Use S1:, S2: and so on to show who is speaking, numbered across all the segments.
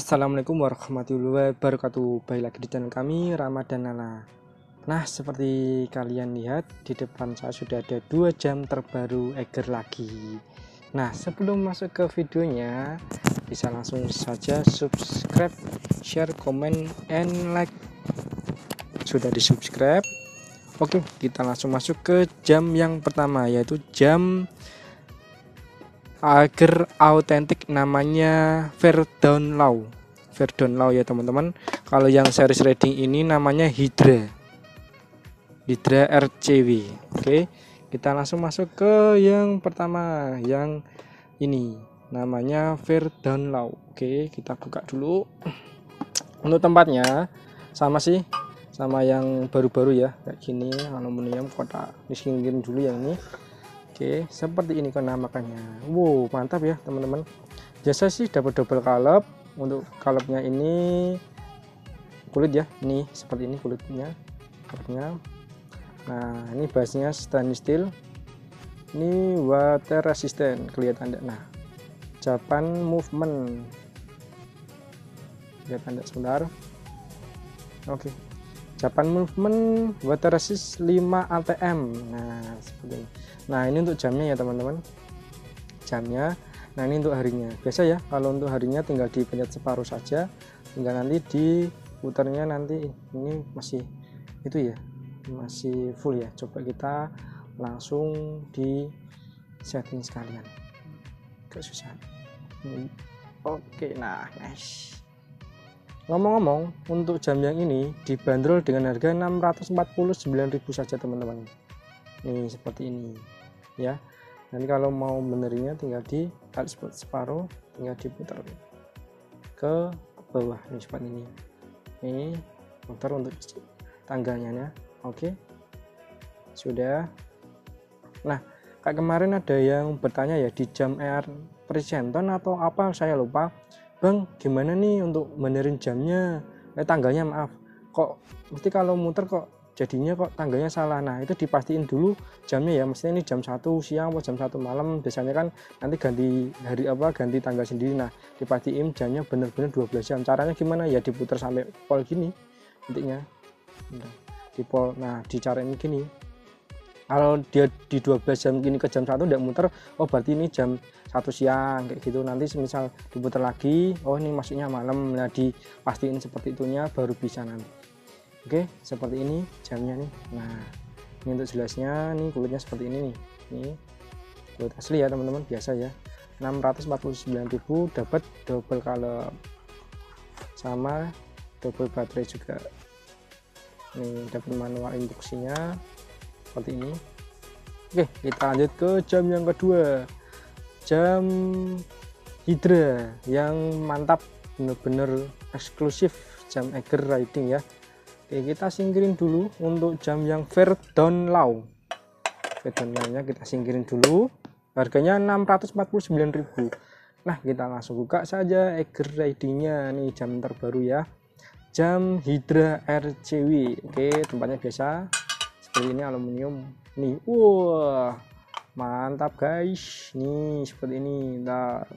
S1: Assalamualaikum warahmatullahi wabarakatuh. Balik lagi di channel kami Ramadan Nana. Nah, seperti kalian lihat di depan saya sudah ada 2 jam terbaru Eiger lagi. Nah, sebelum masuk ke videonya, bisa langsung saja subscribe, share, komen, and like. Sudah di subscribe? Oke, kita langsung masuk ke jam yang pertama, yaitu jam Eiger autentik, namanya Verdun Lau ya teman-teman. Kalau yang series reading ini namanya Hydra RCW. Oke, kita langsung masuk ke yang pertama, yang ini namanya Verdun Lau. Oke, kita buka dulu. Untuk tempatnya sama sih, sama yang baru-baru ya, kayak gini, aluminium kotak. Disingkirin dulu yang ini. Oke, seperti ini penampakannya. Wow, mantap ya teman-teman. Biasa sih dapat double kalep. Untuk kalepnya ini kulit ya, ini seperti ini kulitnya. Nah, ini bahannya stainless steel. Ini water resistant, kelihatan enggak? Nah, Japan movement. Kelihatan enggak sebentar? Oke. Japan movement water resist 5 ATM. Nah, seperti ini. Nah, ini untuk jamnya ya teman-teman, jamnya. Nah, ini untuk harinya. Biasa ya, kalau untuk harinya tinggal dipencet separuh saja, tinggal nanti diputarnya. Nanti ini masih itu ya, masih full ya. Coba kita langsung di setting sekalian, gak susah. Oke, nah nice. Ngomong-ngomong, untuk jam yang ini dibanderol dengan harga 649.000 saja teman-teman. Nih seperti ini ya. Nanti kalau mau benerinnya tinggal ditarik separuh, tinggal diputar ke bawah nih seperti ini. Ini putar untuk tangganya ya. Oke, sudah. Nah, kayak kemarin ada yang bertanya ya, di jam Air Presenton atau apa saya lupa, Bang, gimana nih untuk benerin jamnya, tangganya maaf, kok mesti kalau muter kok jadinya kok tangganya salah. Nah, itu dipastiin dulu jamnya ya, mestinya ini jam 1 siang atau jam 1 malam. Biasanya kan nanti ganti hari ganti tanggal sendiri. Nah, dipastiin jamnya bener-bener 12 jam. Caranya gimana ya, diputar sampai pol gini intinya. Di pol, nah dicarain gini. Kalau dia di 12 jam gini ke jam 1 udah muter, oh berarti ini jam 1 siang kayak gitu. Nanti misal diputar lagi, oh ini masuknya malam. Nah, dipastiin seperti itunya baru bisa nanti. Oke, seperti ini jamnya nih. Nah, ini untuk jelasnya nih, kulitnya seperti ini nih. Ini kulit asli ya teman-teman, biasa ya. 649.000 dapat double color sama double baterai juga. Nih dapat manual induksinya seperti ini. Oke, kita lanjut ke jam yang kedua. Jam Hydra yang mantap, bener-bener eksklusif jam Eiger riding ya. Oke, kita singkirin dulu untuk jam yang Verdun Lau. Verdun Lau-nya kita singkirin dulu. Harganya 649.000. Nah, kita langsung buka saja Eiger riding-nya. Nih jam terbaru ya. Jam Hydra RCW. Oke, tempatnya biasa. Seperti ini aluminium. Nih, wah. Mantap, guys. Nih seperti ini. Nah.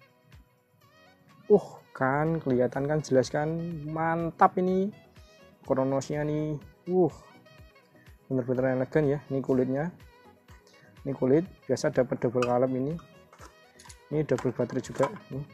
S1: Kan kelihatan kan, jelas kan? Mantap ini. Kronosnya nih, bener-bener elegan ya. Ini kulitnya, ini kulit biasa dapat double kalep ini double baterai juga nih.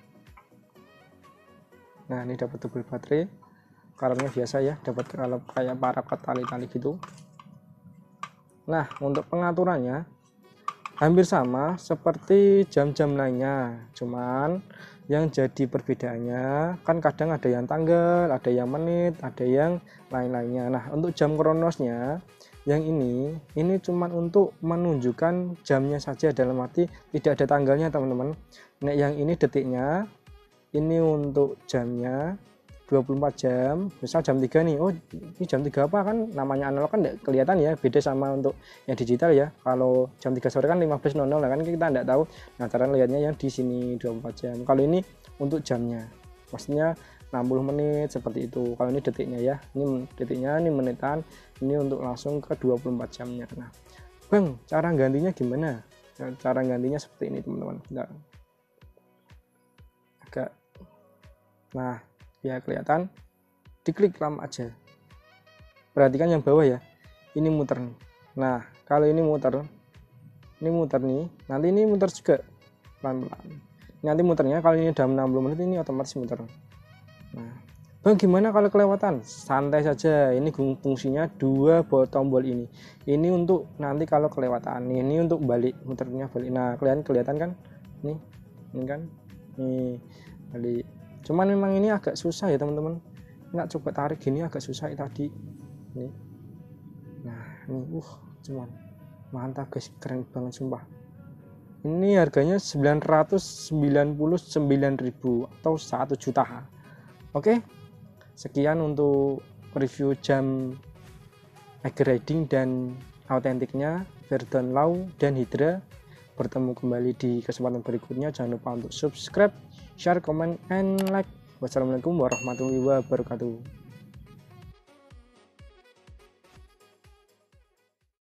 S1: Nah, ini dapat double baterai, kalepnya biasa ya, dapat kalep kayak parakat tali-tali gitu. Nah, untuk pengaturannya hampir sama seperti jam-jam lainnya, cuman yang jadi perbedaannya kan kadang ada yang tanggal, ada yang menit, ada yang lain-lainnya. Nah, untuk jam kronosnya yang ini cuman untuk menunjukkan jamnya saja, dalam arti tidak ada tanggalnya teman-teman. Nah, yang ini detiknya, ini untuk jamnya 24 jam. Misal jam 3 nih, oh ini jam 3 apa, kan namanya analog kan enggak kelihatan ya, beda sama untuk yang digital ya. Kalau jam 3 sore kan 15.00 kan kita enggak tahu. Nah, cara lihatnya yang di sini 24 jam. Kalau ini untuk jamnya, maksudnya 60 menit seperti itu. Kalau ini detiknya ya, ini detiknya, ini menitan, ini untuk langsung ke 24 jamnya. Nah, Bang, cara gantinya gimana? Nah, cara gantinya seperti ini teman-teman. Nah, biar kelihatan, diklik lama aja. Perhatikan yang bawah ya, ini muter nih. Nah kalau ini muter nih, nanti ini muter juga pelan-pelan. Nanti muternya kalau ini udah 60 menit ini otomatis muter. Nah bang gimana kalau kelewatan? Santai saja, ini fungsinya 2 tombol ini untuk nanti kalau kelewatan, ini untuk balik, muternya balik. Nah kelihatan kan ini kan nih balik. Cuman memang ini agak susah ya teman-teman, nggak coba tarik gini agak susah tadi nih. Nah ini cuman mantap guys, keren banget sumpah. Ini harganya 999.000 atau 1 juta. Oke, sekian untuk review jam Eiger Riding dan autentiknya Verdon Law dan Hydra. Bertemu kembali di kesempatan berikutnya. Jangan lupa untuk subscribe, share, comment, and like. Wassalamualaikum warahmatullahi wabarakatuh.